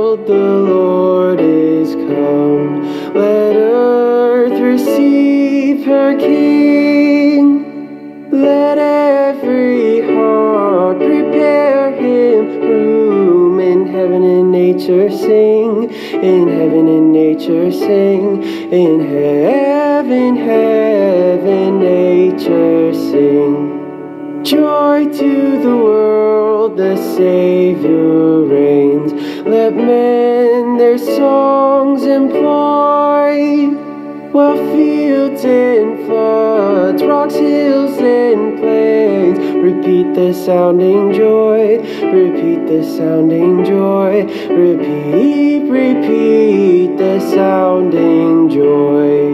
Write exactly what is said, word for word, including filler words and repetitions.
world, the Lord is come. Let earth receive her King. Let every heart prepare him room. In heaven and nature sing, in heaven and nature sing, in heaven, heaven, nature sing. Joy to the world, the Savior reigns. Let men their songs employ, while fields and floods, rocks, hills, and plains repeat the sounding joy, repeat the sounding joy, repeat, repeat the sounding joy.